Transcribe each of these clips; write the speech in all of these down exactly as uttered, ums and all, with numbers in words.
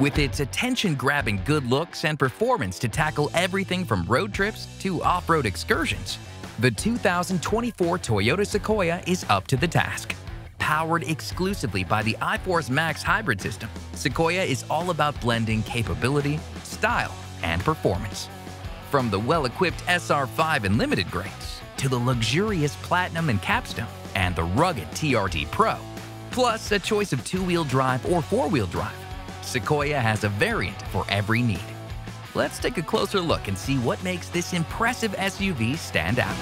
With its attention-grabbing good looks and performance to tackle everything from road trips to off-road excursions, the two thousand twenty-four Toyota Sequoia is up to the task. Powered exclusively by the iForce Max hybrid system, Sequoia is all about blending capability, style, and performance. From the well-equipped S R five and limited grades, to the luxurious Platinum and Capstone, and the rugged T R D Pro, plus a choice of two-wheel drive or four-wheel drive, Sequoia has a variant for every need. Let's take a closer look and see what makes this impressive S U V stand out.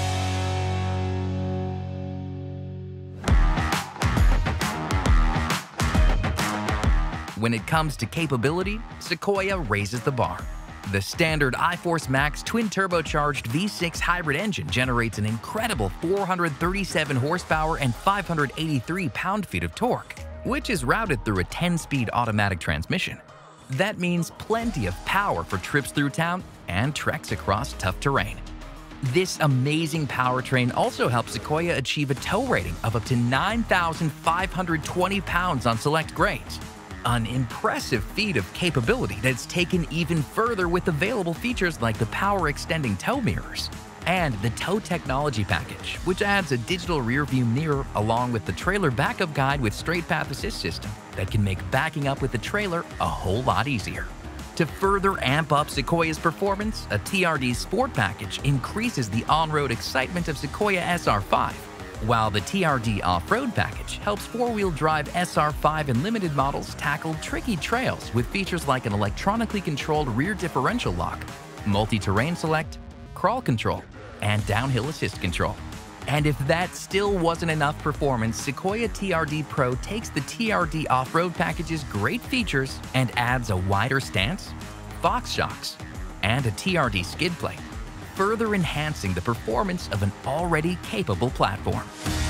When it comes to capability, Sequoia raises the bar. The standard iForce Max twin-turbocharged V six hybrid engine generates an incredible four hundred thirty-seven horsepower and five hundred eighty-three pound-feet of torque, which is routed through a ten-speed automatic transmission. That means plenty of power for trips through town and treks across tough terrain. This amazing powertrain also helps Sequoia achieve a tow rating of up to nine thousand five hundred twenty pounds on select grades. An impressive feat of capability that's taken even further with available features like the power-extending tow mirrors and the tow technology package, which adds a digital rear-view mirror along with the trailer backup guide with straight path assist system that can make backing up with the trailer a whole lot easier. To further amp up Sequoia's performance, a T R D Sport package increases the on-road excitement of Sequoia S R five, while the T R D Off-Road package helps four-wheel drive S R five and limited models tackle tricky trails with features like an electronically controlled rear differential lock, multi-terrain select, crawl control, and downhill assist control. And if that still wasn't enough performance, Sequoia T R D Pro takes the T R D Off-Road package's great features and adds a wider stance, Fox shocks, and a T R D skid plate, further enhancing the performance of an already capable platform.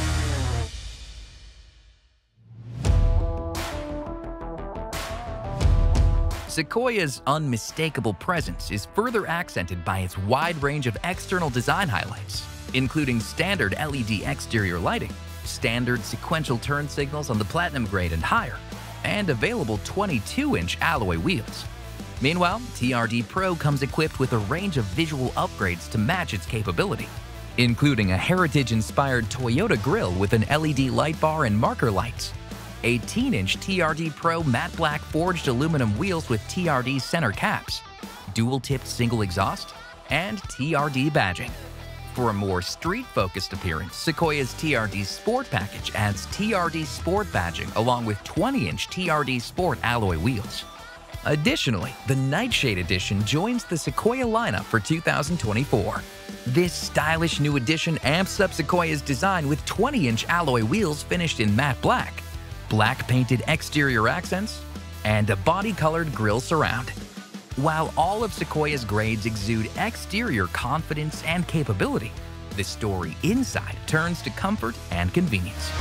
Sequoia's unmistakable presence is further accented by its wide range of external design highlights, including standard L E D exterior lighting, standard sequential turn signals on the Platinum grade and higher, and available twenty-two inch alloy wheels. Meanwhile, T R D Pro comes equipped with a range of visual upgrades to match its capability, including a heritage-inspired Toyota grille with an L E D light bar and marker lights, eighteen inch T R D Pro matte black forged aluminum wheels with T R D center caps, dual-tipped single exhaust, and T R D badging. For a more street-focused appearance, Sequoia's T R D Sport package adds T R D Sport badging along with twenty inch T R D Sport alloy wheels. Additionally, the Nightshade Edition joins the Sequoia lineup for two thousand twenty-four. This stylish new edition amps up Sequoia's design with twenty inch alloy wheels finished in matte black, black painted exterior accents, and a body-colored grille surround. While all of Sequoia's grades exude exterior confidence and capability, the story inside turns to comfort and convenience.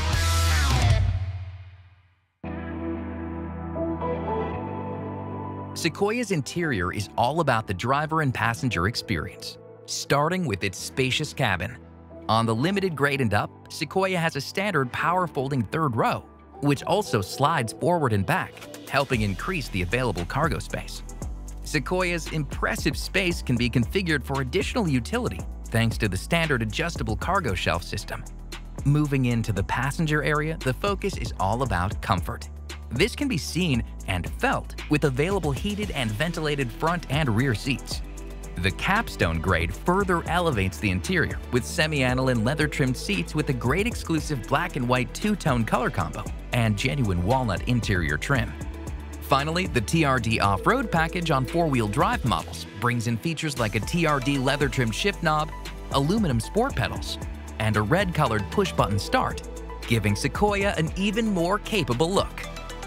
Sequoia's interior is all about the driver and passenger experience, starting with its spacious cabin. On the limited grade and up, Sequoia has a standard power-folding third row, which also slides forward and back, helping increase the available cargo space. Sequoia's impressive space can be configured for additional utility thanks to the standard adjustable cargo shelf system. Moving into the passenger area, the focus is all about comfort. This can be seen and felt with available heated and ventilated front and rear seats. The Capstone grade further elevates the interior with semi-aniline leather-trimmed seats with a grade-exclusive black and white two-tone color combo and genuine walnut interior trim. Finally, the T R D Off-Road package on four-wheel drive models brings in features like a T R D leather-trimmed shift knob, aluminum sport pedals, and a red-colored push-button start, giving Sequoia an even more capable look.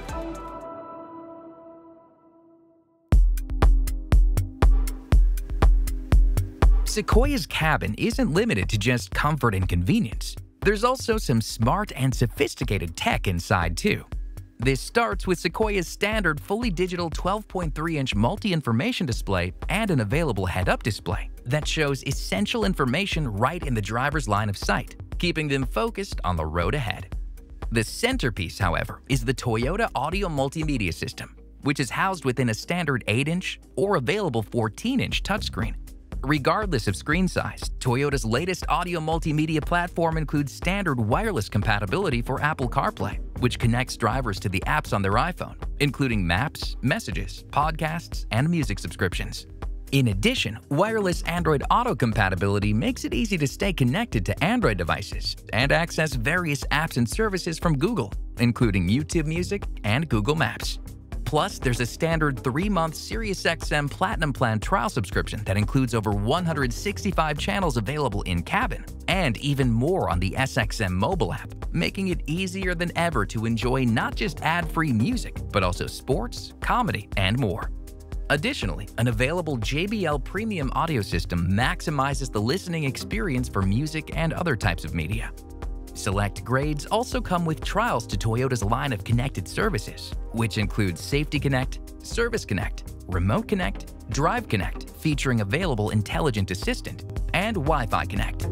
Sequoia's cabin isn't limited to just comfort and convenience. There's also some smart and sophisticated tech inside too. This starts with Sequoia's standard fully digital twelve point three inch multi-information display and an available head-up display that shows essential information right in the driver's line of sight, keeping them focused on the road ahead. The centerpiece, however, is the Toyota Audio Multimedia System, which is housed within a standard eight inch or available fourteen inch touchscreen. Regardless of screen size, Toyota's latest audio multimedia platform includes standard wireless compatibility for Apple CarPlay, which connects drivers to the apps on their iPhone, including Maps, Messages, Podcasts, and music subscriptions. In addition, wireless Android Auto compatibility makes it easy to stay connected to Android devices and access various apps and services from Google, including YouTube Music and Google Maps. Plus, there's a standard three month SiriusXM Platinum Plan trial subscription that includes over one hundred sixty-five channels available in-cabin, and even more on the S X M mobile app, making it easier than ever to enjoy not just ad-free music, but also sports, comedy, and more. Additionally, an available J B L Premium audio system maximizes the listening experience for music and other types of media. Select grades also come with trials to Toyota's line of connected services, which includes Safety Connect, Service Connect, Remote Connect, Drive Connect, featuring available Intelligent Assistant, and Wi-Fi Connect.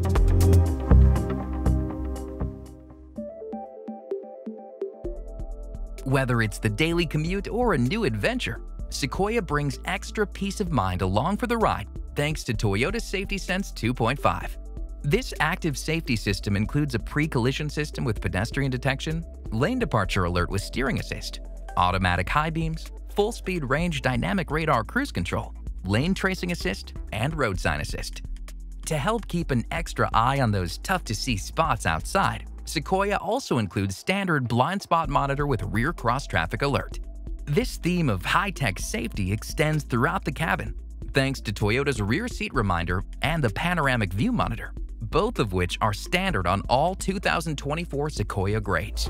Whether it's the daily commute or a new adventure, Sequoia brings extra peace of mind along for the ride thanks to Toyota Safety Sense two point five. This active safety system includes a pre-collision system with pedestrian detection, lane departure alert with steering assist, automatic high beams, full-speed range dynamic radar cruise control, lane tracing assist, and road sign assist. To help keep an extra eye on those tough-to-see spots outside, Sequoia also includes standard blind spot monitor with rear cross-traffic alert. This theme of high-tech safety extends throughout the cabin, thanks to Toyota's rear seat reminder and the panoramic view monitor, both of which are standard on all two thousand twenty-four Sequoia grades.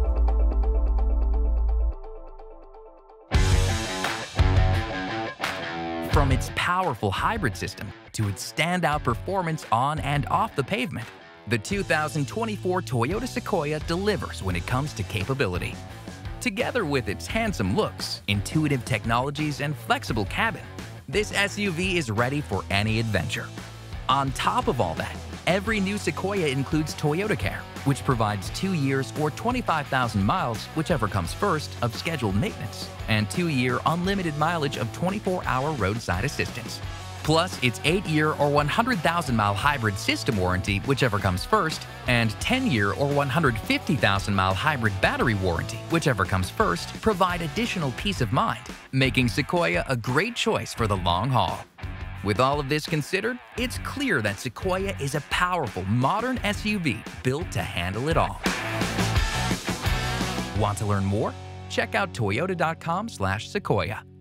From its powerful hybrid system to its standout performance on and off the pavement, the two thousand twenty-four Toyota Sequoia delivers when it comes to capability. Together with its handsome looks, intuitive technologies, and flexible cabin, this S U V is ready for any adventure. On top of all that, every new Sequoia includes Toyota Care, which provides two years or twenty-five thousand miles, whichever comes first, of scheduled maintenance, and two-year unlimited mileage of twenty-four hour roadside assistance. Plus, its eight year or one hundred thousand mile hybrid system warranty, whichever comes first, and ten year or one hundred fifty thousand mile hybrid battery warranty, whichever comes first, provide additional peace of mind, making Sequoia a great choice for the long haul. With all of this considered, it's clear that Sequoia is a powerful, modern S U V built to handle it all. Want to learn more? Check out toyota dot com slash sequoia.